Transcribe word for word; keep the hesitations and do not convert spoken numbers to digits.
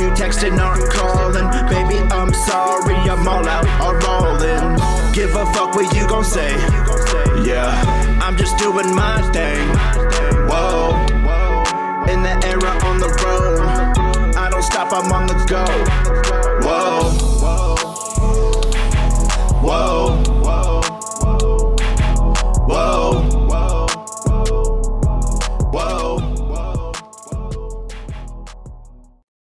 you texting, aren't calling. Baby, I'm sorry, I'm all out, all rolling. Give a fuck what you gon' say. Yeah, I'm just doing my thing.